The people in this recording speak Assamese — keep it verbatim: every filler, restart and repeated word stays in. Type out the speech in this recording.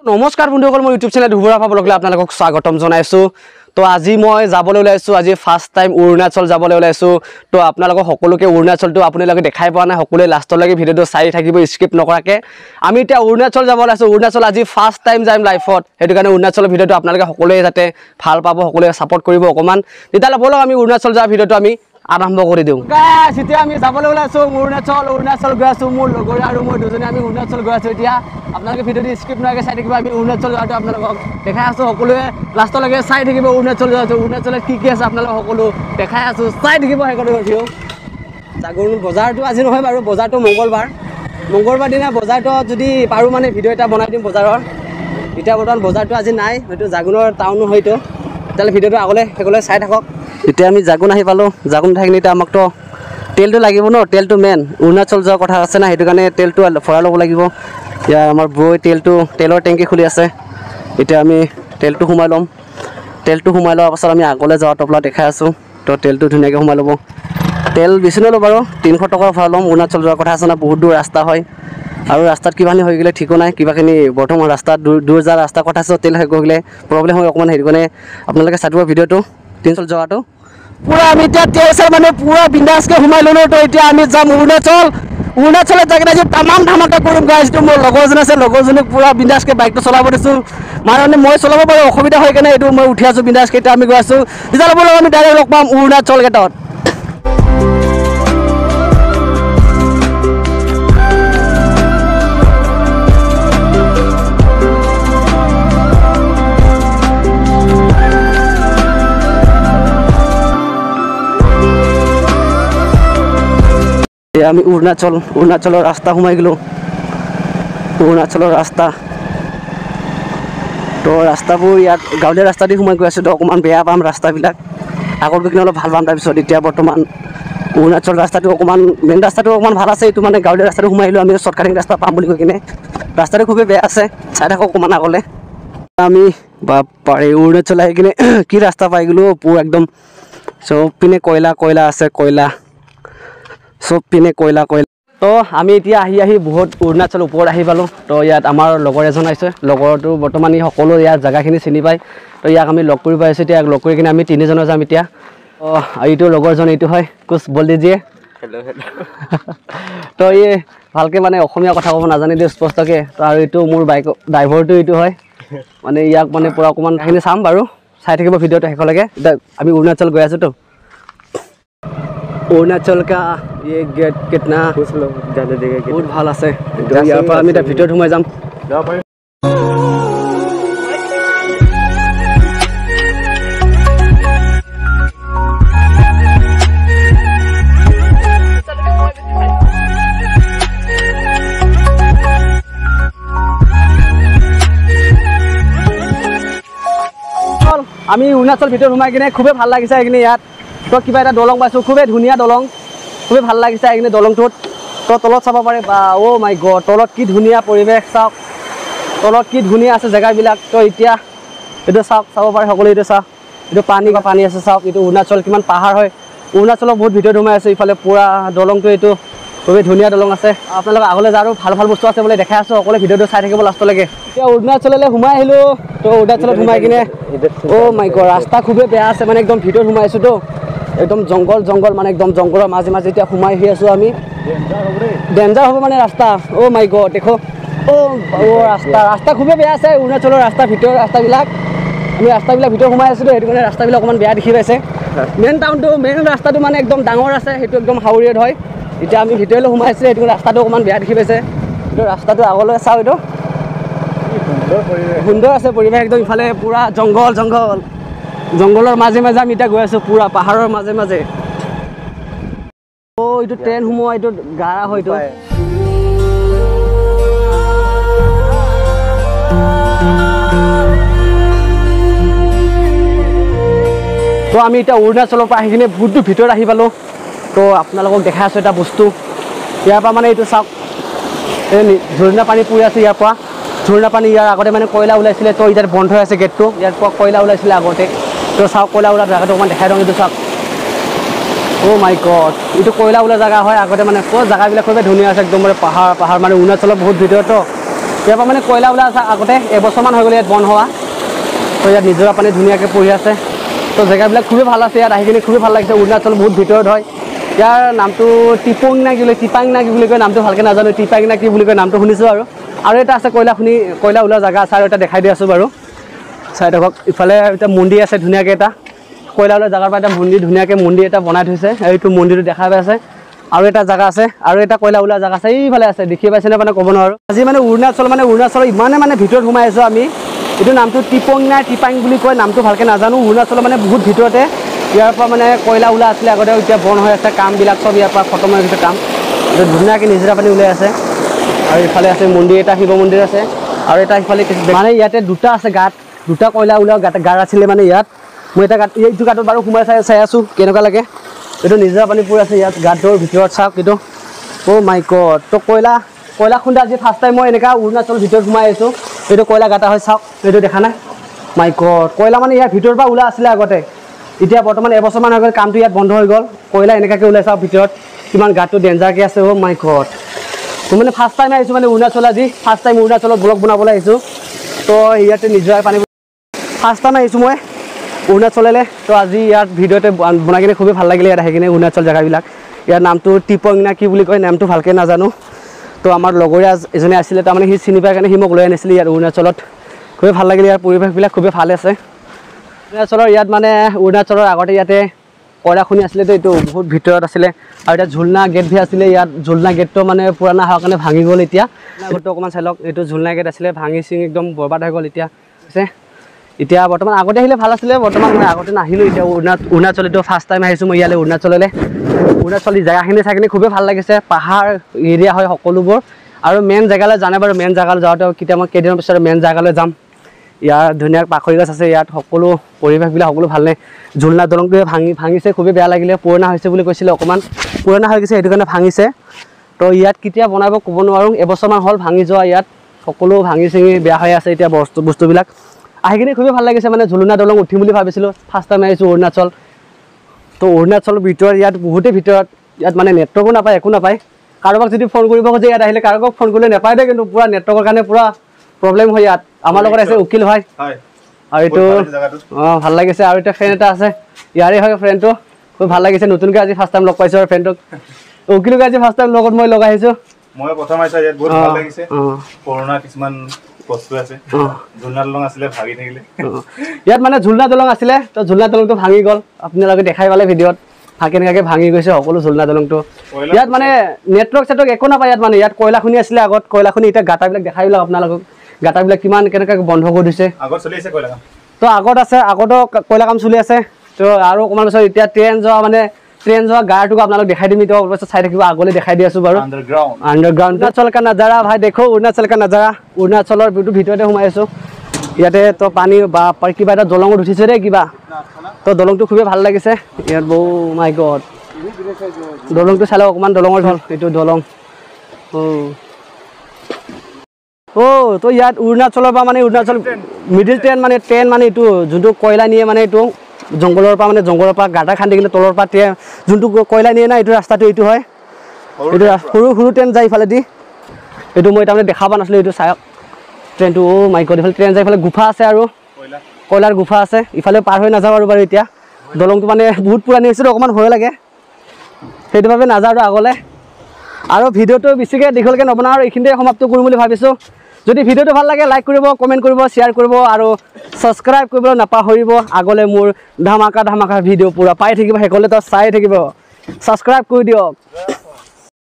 নমস্কাৰ বন্ধুসকল, মই ইউটিউব চেনেল ধুবুৰা ব্লগলৈ আপোনালোকক স্বাগতম জনাইছোঁ। তো আজি মই যাবলৈ ওলাইছোঁ, আজি ফাৰ্ষ্ট টাইম অৰুণাচল যাবলৈ ওলাইছোঁ। তো আপোনালোকক সকলোকে অৰুণাচলটো আপোনালোকে দেখাই পোৱা নাই, সকলোৱে লাষ্টলৈকে ভিডিঅ'টো চাই থাকিব স্কিপ নকৰাকৈ। আমি এতিয়া অৰুণাচল যাব ওলাইছোঁ। অৰুণাচল আজি ফাৰ্ষ্ট টাইম যাম লাইফত, সেইটো কাৰণে অৰুণাচলৰ ভিডিঅ'টো আপোনালোকে সকলোৱে যাতে ভাল পাব, সকলোৱে ছাপোৰ্ট কৰিব অকণমান। তেতিয়াহ'লে ব'লক আমি অৰুণাচল যোৱা ভিডিঅ'টো আমি আৰম্ভ কৰি দিওঁ। এতিয়া আমি যাবলৈ ওলাইছোঁ অৰুণাচল। অৰুণাচল গৈ আছোঁ, মোৰ লগৰীয়া আৰু মই দুজনে আমি অৰুণাচল গৈ আছোঁ। এতিয়া আপোনালোকে ভিডিঅ'টো স্কিপ নোহোৱাকৈ চাই থাকিব। আমি অৰুণাচল যোৱাটো আপোনালোকক দেখাই আছোঁ, সকলোৱে লাষ্টলৈকে চাই থাকিব। অৰুণাচল যোৱাটো, অৰুণাচলত কি কি আছে আপোনালোকক সকলো দেখাই আছোঁ, চাই থাকিব সেইকণ ভিডিঅ'। জাগৰণ বজাৰটো আজি নহয় বাৰু, বজাৰটো মংগলবাৰ মংগলবাৰ দিনা বজাৰটো যদি পাৰোঁ মানে ভিডিঅ' এটা বনাই দিম বজাৰৰ। এতিয়া বৰ্তমান বজাৰটো আজি নাই, হয়তো জাগোনৰ টাউনো হয়তো। তেতিয়াহ'লে ভিডিঅ'টো আগলৈ সেইকলৈ চাই থাকক। এতিয়া আমি জাগোন আহি পালোঁ। জাগোন ঠাইখিনি এতিয়া আমাকতো তেলটো লাগিব ন, তেলটো মেইন। অৰুণাচল যোৱাৰ কথা আছে না, সেইটো কাৰণে তেলটো ভৰাই ল'ব লাগিব। এতিয়া আমাৰ বৈ তেলটো তেলৰ টেংকি খুলি আছে। এতিয়া আমি তেলটো সোমাই ল'ম। তেলটো সোমাই লোৱাৰ পাছত আমি আগলৈ যোৱা টপলা দেখাই আছোঁ। তো তেলটো ধুনীয়াকৈ সোমাই ল'ব। তেল বেছি নল'ব বাৰু, তিনিশ টকাৰ ভৰাই ল'ম। অৰুণাচল যোৱাৰ কথা আছে না, বহুত দূৰ ৰাস্তা হয় আৰু ৰাস্তাত কিবাখিনি হৈ গ'লে ঠিকো নাই। কিবাখিনি বৰ্তমান ৰাস্তাত দূৰ দূৰ যোৱা ৰাস্তা কথা আছে, তেল শেষ হৈ গ'লে প্ৰব্লেম হয় অকণমান। সেইটো কাৰণে আপোনালোকে চাই দিব ভিডিঅ'টো তিনিচল যোৱাটো। পুৰা আমি এতিয়া তেল চাই মানে পুৰা বিন্দাছকৈ সোমাই ল'লোঁ। তো এতিয়া আমি যাম অৰুণাচল। অৰুণাচলত যাই কিনে তামাম ধামাকা কৰিম গাইজ। তো মোৰ লগৰজন আছে, লগৰজনীক পুৰা বিন্দাছকৈ বাইকটো চলাব দিছোঁ। মানে মই চলাব পাৰোঁ, অসুবিধা হৈ কেনে এইটো মই উঠি আছোঁ বিন্দাছকৈ। এতিয়া আমি গৈ আছোঁ, তেতিয়াহ'লে ব'লক আমি ডাইৰেক্ট লগ পাম অৰুণাচল গেটত। আমি অৰুণাচল অৰুণাচলৰ ৰাস্তা সোমাই গ'লোঁ। অৰুণাচলৰ ৰাস্তা তো ৰাস্তাবোৰ ইয়াত গাঁৱলীয়া ৰাস্তা দি সোমাই গৈ আছোঁ। তো অকণমান বেয়া পাম ৰাস্তাবিলাক, আগত গৈ কিনে অলপ ভাল পাম তাৰপিছত। এতিয়া বৰ্তমান অৰুণাচল ৰাস্তাটো অকণমান মেইন ৰাস্তাটো অকণমান ভাল আছে, এইটো মানে গাঁৱলীয়া ৰাস্তাটো সোমাই আহিলোঁ আমি। শ্বৰ্টকাটিং ৰাস্তা পাম বুলি কৈ কিনে ৰাস্তাটো খুবেই বেয়া আছে, চাই থাকক অকণমান আগলৈ। আমি বা পাৰি অৰুণাচল আহি কিনে কি ৰাস্তা পাই গ'লোঁ, পুৰা একদম চব পিনে কয়লা কয়লা আছে, কয়লা চব পিনে কয়লা কয়লা। তো আমি এতিয়া আহি আহি বহুত অৰুণাচল ওপৰত আহি পালোঁ। তো ইয়াত আমাৰ লগৰ এজন আহিছে, লগৰটো বৰ্তমান ই সকলো ইয়াত জেগাখিনি চিনি পায়। তো ইয়াক আমি লগ কৰিব পাৰিছোঁ। এতিয়া লগ কৰি কিনে আমি তিনিজনে যাম এতিয়া। অঁ এইটো লগৰজন, এইটো হয় কুছ বল দিজিয়ে। Hello' hello'. তো ই ভালকৈ মানে অসমীয়া কথা ক'ব নাজানে দেই স্পষ্টকৈ। তো আৰু এইটো মোৰ বাইক ড্ৰাইভাৰটো এইটো হয় মানে। ইয়াক মানে পূৰা অকণমান সেইখিনি চাম বাৰু, চাই থাকিব ভিডিঅ'টো শেষলৈকে। এতিয়া আমি অৰুণাচল গৈ আছোঁ। তো অৰুণাচল কা ये गेट कितना जाने देगा, बहुत ভাল আছে। ইয়াৰ পৰা আমি এতিয়া ভিতৰত সোমাই যাম। আমি অৰুণাচল ভিতৰত সোমাই কিনে খুবেই ভাল লাগিছে এইখিনি। ইয়াত তো কিবা এটা দলং পাইছোঁ, খুবেই ধুনীয়া দলং, খুবেই ভাল লাগিছে এইখিনি দলংটোত। তো তলত চাব পাৰে বা অ' মাই গড, তলত কি ধুনীয়া পৰিৱেশ চাওক, তলত কি ধুনীয়া আছে জেগাবিলাক। তো এতিয়া এইটো চাওক, চাব পাৰে সকলোৱে, এইটো চাওক, এইটো পানী বা পানী আছে চাওক। এইটো অৰুণাচল কিমান পাহাৰ হয়, অৰুণাচলৰ বহুত ভিতৰত সোমাই আছে। ইফালে পুৰা দলংটো এইটো খুবেই ধুনীয়া দলং আছে। আপোনালোক আগলৈ যায় আৰু ভাল ভাল বস্তু আছে বুলি দেখাই আছোঁ, সকলোৱে ভিডিঅ'টো চাই থাকিব লাষ্টলৈকে। এতিয়া অৰুণাচললৈ সোমাই আহিলোঁ। তো অৰুণাচলত সোমাই কিনে অ' মাই গড, ৰাস্তা খুবেই বেয়া আছে মানে, একদম ভিতৰত সোমাই আছোঁ। তো একদম জংঘল জংঘল মানে, একদম জংঘলৰ মাজে মাজে এতিয়া সোমাই আহি আছোঁ আমি। ডেঞ্জাৰ হ'ব মানে ৰাস্তা। অ' মাই গড দেখো, অ' অ' ৰাস্তা ৰাস্তা খুবেই বেয়া আছে অৰুণাচলৰ ৰাস্তা, ভিতৰৰ ৰাস্তাবিলাক। আমি ৰাস্তাবিলাক ভিতৰত সোমাই আছিলোঁ, সেইটো কাৰণে ৰাস্তাবিলাক অকণমান বেয়া দেখি পাইছে। মেইন টাউনটো মেইন ৰাস্তাটো মানে একদম ডাঙৰ আছে, সেইটো একদম হাউৰিয়াত হয়। এতিয়া আমি ভিতৰলৈ সোমাই আছোঁ, সেইটো ৰাস্তাটো অকণমান বেয়া দেখি পাইছে। এইটো ৰাস্তাটো আগলৈ চাওঁ, এইটো সুন্দৰ আছে পৰিৱেশ একদম। ইফালে পূৰা জংঘল জংঘল জংঘলৰ মাজে মাজে আমি এতিয়া গৈ আছোঁ, পূৰা পাহাৰৰ মাজে মাজে। অ' এইটো ট্ৰেইন সোমোৱা, এইটো গাড়া হয় এইটো। তো আমি এতিয়া অৰুণাচলৰ পৰা আহি কিনে বহুত ভিতৰত আহি পালোঁ। তো আপোনালোকক দেখাই আছোঁ এটা বস্তু। ইয়াৰ পৰা মানে এইটো চাওক, এই ঝৰ্ণা পানী পৰি আছে ইয়াৰ পৰা। ঝৰ্ণা পানী ইয়াৰ আগতে মানে কয়লা ওলাইছিলে। তো ইয়াত বন্ধ হৈ আছে গেটটো, ইয়াৰ পৰা কয়লা ওলাইছিলে আগতে। তো চাওক কয়লা ওলোৱা জেগাটো অকণমান দেখাই দিওঁ, এইটো চাওক। Oh my god, itu koila ula jaga hoy agate mane ko jaga bilak hobe dhuniya ase ekdom pahar pahar mane Arunachal bahut bidor to ইয়াৰ পৰা মানে কয়লা ওলাই আছে আগতে এবছৰমান হৈ গ'ল ইয়াত বন্ধ হোৱা। তো ইয়াত নিজৰা পানী ধুনীয়াকৈ পৰি আছে। তো জেগাবিলাক খুবেই ভাল আছে, ইয়াত আহি কিনে খুবেই ভাল লাগিছে। অৰুণাচল বহুত ভিতৰত হয়। ইয়াৰ নামটো টিপং না কি বুলি টিপাং না কি বুলি কয় নামটো ভালকৈ নাজানো, টিপাং না কি বুলি কয় নামটো শুনিছোঁ আৰু আৰু এটা আছে কয়লা খুনি কয়লা ওলোৱা জেগা আছে আৰু এটা দেখাই দি আছোঁ বাৰু। চাই থাকক ইফালে এতিয়া মন্দিৰ আছে ধুনীয়াকৈ এটা কয়লা ওলোৱা জেগাৰ পৰা এটা মন্দিৰ ধুনীয়াকৈ মন্দিৰ এটা বনাই থৈছে। এইটো মন্দিৰটো দেখা পাই আছে। আৰু এটা জেগা আছে আৰু এটা কয়লা ওলোৱা জেগা আছে এইফালে আছে, দেখি পাইছেনে মানে ক'ব নোৱাৰোঁ। আজি মানে অৰুণাচল মানে অৰুণাচলৰ ইমানে মানে ভিতৰত সোমাই আছোঁ আমি। এইটো নামটো টিপং না টিপাং বুলি কয়, নামটো ভালকৈ নাজানো। অৰুণাচলৰ মানে বহুত ভিতৰতে ইয়াৰ পৰা মানে কয়লা ওলোৱা আছিলে আগতে, এতিয়া বন্ধ হৈ আছে কামবিলাক চব ইয়াৰ পৰা খতম হৈ গৈছে কাম। এইটো ধুনীয়াকৈ নিজৰা পানী ওলাই আছে। আৰু ইফালে আছে মন্দিৰ এটা, শিৱ মন্দিৰ আছে আৰু এটা ইফালে মানে ইয়াতে দুটা আছে গাঁত, দুটা কয়লা ওলোৱা গাঁত গাঁত আছিলে মানে ইয়াত। মই এটা গাঁত এইটো গাঁতত বাৰু সোমাই চাই চাই আছোঁ কেনেকুৱা লাগে। এইটো নিজৰা পানী পৰি আছে ইয়াত গাঁতৰ ভিতৰত চাওক এইটো। Oh' my god. তো কয়লা কয়লা খুন্দা আজি ফাৰ্ষ্ট টাইম মই এনেকুৱা অৰুণাচলৰ ভিতৰত সোমাই আহিছোঁ। এইটো কয়লা গাঁতা হয় চাওক, এইটো দেখা নাই মাই গড। কয়লা মানে ইয়াৰ ভিতৰৰ পৰা ওলাই আছিলে আগতে, এতিয়া বৰ্তমান এবছৰমান হৈ গ'ল কামটো ইয়াত বন্ধ হৈ গ'ল। কয়লা এনেকুৱাকৈ ওলাই চাওক ভিতৰত কিমান গাঁতটো ডেঞ্জাৰকৈ আছে। Oh' my god. মই মানে ফাৰ্ষ্ট টাইম আহিছোঁ মানে অৰুণাচল, আজি ফাৰ্ষ্ট টাইম অৰুণাচলত ব্লগ বনাবলৈ আহিছোঁ। তো ইয়াতে নিজৰা পানী ফাৰ্ষ্ট টাইম আহিছোঁ মই অৰুণাচললৈ। তো আজি ইয়াত ভিডিঅ'তে বনাই কিনে খুবেই ভাল লাগিলে। ইয়াত আহি কিনে অৰুণাচল জেগাবিলাক, ইয়াৰ নামটো টিপং না কি বুলি কয় নামটো ভালকৈ নাজানো। তো আমাৰ লগৰীয়া এজনে আছিলে, তাৰমানে সি চিনি পাই কাৰণে সি মোক লৈ আনিছিলে ইয়াত অৰুণাচলত। খুবেই ভাল লাগিলে, ইয়াৰ পৰিৱেশবিলাক খুবেই ভাল আছে অৰুণাচলৰ। ইয়াত মানে অৰুণাচলৰ আগতে ইয়াতে কয়লা খনি আছিলে, তো এইটো বহুত ভিতৰত আছিলে। আৰু এতিয়া ঝুলনা গেট ভি আছিলে ইয়াত। ঝুলনা গেটটো মানে পুৰণা হোৱাৰ কাৰণে ভাঙি গ'ল এতিয়া। আগতে অকণমান চাই লওক, এইটো ঝুলনা গেট আছিলে, ভাঙি চিঙি একদম বৰবাদ হৈ গ'ল এতিয়া আছে। এতিয়া বৰ্তমান আগতে আহিলে ভাল আছিলে, বৰ্তমান মই আগতে নাহিলোঁ। এতিয়া অৰুণা অৰুণাচল এইটো ফাৰ্ষ্ট টাইম আহিছোঁ মই ইয়ালৈ অৰুণাচললৈ। অৰুণাচল জেগাখিনি চাই কিনে খুবেই ভাল লাগিছে, পাহাৰ এৰিয়া হয় সকলোবোৰ। আৰু মেইন জেগালৈ জানে বাৰু, মেইন জেগালৈ যাওঁতে কেতিয়া মই কেইদিনৰ পিছত মেইন জেগালৈ যাম। ইয়াৰ ধুনীয়া পাখৰি গছ আছে, ইয়াত সকলো পৰিৱেশবিলাক সকলো ভালনে। ঝুলনা দলংটোৱে ভাঙি ভাঙিছে, খুবেই বেয়া লাগিলে। পুৰণা হৈছে বুলি কৈছিলে, অকণমান পুৰণা হৈ গৈছে সেইটো কাৰণে ভাঙিছে। তো ইয়াত কেতিয়া বনাব ক'ব নোৱাৰোঁ, এবছৰমান হ'ল ভাঙি যোৱা। ইয়াত সকলো ভাঙি চিঙি বেয়া হৈ আছে এতিয়া বস্তু বস্তুবিলাক। আহি কিনে খুবেই ভাল লাগিছে মানে, ঝুলনা দলং উঠিম বুলি ভাবিছিলোঁ। ফাৰ্ষ্ট টাইম আহিছোঁ অৰুণাচল। তো অৰুণাচলৰ ভিতৰত ইয়াত বহুতেই ভিতৰত, ইয়াত মানে নেটৱৰ্কো নাপায়, একো নাপায়। কাৰোবাক যদি ফোন কৰিব খোজে ইয়াত আহিলে কাৰোবাক ফোন কৰিলে নাপায় দেই, কিন্তু পূৰা নেটৱৰ্কৰ কাৰণে পূৰা প্ৰব্লেম হয় ইয়াত। আমাৰ লগত আছে উকিল হয় আৰু এইটো অঁ ভাল লাগিছে। আৰু এতিয়া ফ্ৰেণ্ড এটা আছে, ইয়াৰে হয় ফ্ৰেণ্ডটো, খুব ভাল লাগিছে। নতুনকৈ আজি ফাৰ্ষ্ট টাইম লগ পাইছোঁ আৰু ফ্ৰেণ্ডটোক, উকিলকে আজি ফাৰ্ষ্ট টাইম লগত মই লগ আহিছোঁ। মই প্ৰথম আহিছোঁ ইয়াত, বহুত ভাল লাগিছে। পুৰণা কিছুমান বস্তু আছে, ঝুলনা দলং আছিলে ভাঙি থাকিলে। ইয়াত মানে ঝুলনা দলং আছিলে, তো ঝুলনা দলংটো ভাঙি গ'ল। আপোনালোকে দেখাই পালে ভিডিঅ'ত কেনেকুৱাকৈ ভাঙি গৈছে সকলো ঝুলনা দলংটো। ইয়াত মানে নেটৱৰ্ক চেটৱৰ্ক একো নাপায় ইয়াত মানে। ইয়াত কয়লা খনি আছিলে আগত, কয়লা খনি এতিয়া গাঁটাবিলাক দেখাই দিলোঁ আপোনালোকক। গাঁটাবিলাক কিমান কেনেকৈ বন্ধ কৰি দিছে। আগত চলি আছে কয়লা কাম, তো আগত আছে, আগতো কয়লা কাম চলি আছে। তো আৰু অকণমান পিছত এতিয়া ট্ৰেইন যোৱা মানে ট্ৰেইন যোৱা গাড়ীটোক আপোনালোক দেখাই দিম। এতিয়া অলপ চাই থাকিব, আগলৈ দেখাই দি আছোঁ বাৰু। আণ্ডাৰগ্ৰাউণ্ড আণ্ডাৰগ্ৰাউণ্ড অৰুণাচল কা নাজাৰা ভাই দেখো, অৰুণাচল কা নাজাৰা। অৰুণাচলৰ ভিতৰতে সোমাই আছোঁ ইয়াতে। তো পানী বা কিবা এটা দলঙত উঠিছে দেই কিবা। তো দলংটো খুবেই ভাল লাগিছে ইয়াত। বহু মাই গড, দলংটো চালে অকণমান দলঙৰ হ'ল এইটো দলং। অঁ অ' তো ইয়াত অৰুণাচলৰ পৰা মানে অৰুণাচল মিডিল ট্ৰেইন মানে ট্ৰেইন মানে এইটো যোনটো কয়লা নিয়ে মানে এইটো জংঘলৰ পৰা মানে জংঘলৰ পৰা গাঁটা খান্দি কিনে তলৰ পৰা ট্ৰেইন যোনটো কয়লা নিয়ে না, এইটো ৰাস্তাটো এইটো হয়। এইটো সৰু সৰু ট্ৰেইন যায় ইফালেদি। এইটো মই তাৰমানে দেখা পোৱা নাছিলোঁ, এইটো চাওক ট্ৰেইনটো। অ' মাই গড, ইফালে ট্ৰেইন যায়, ইফালে গুফা আছে আৰু কয়লাৰ গুফা আছে। ইফালে পাৰ হৈ নাযাওঁ আৰু বাৰু এতিয়া। দলংটো মানে বহুত পুৰণি হৈছিল, অকণমান ভয় লাগে, সেইটো বাবে নাযাওঁ আৰু আগলৈ। আৰু ভিডিঅ'টো বেছিকৈ দীঘলকৈ নবনাওঁ আৰু এইখিনিতে সমাপ্ত কৰিম বুলি ভাবিছোঁ। যদি ভিডিঅ'টো ভাল লাগে লাইক কৰিব, কমেণ্ট কৰিব, শ্বেয়াৰ কৰিব আৰু ছাবস্ক্ৰাইব কৰিবলৈ নাপাহৰিব। আগলৈ মোৰ ধামাকা ধামাকা ভিডিঅ' পূৰা পাই থাকিব, সেইকলে তো চাই থাকিব। ছাবস্ক্ৰাইব কৰি দিয়ক।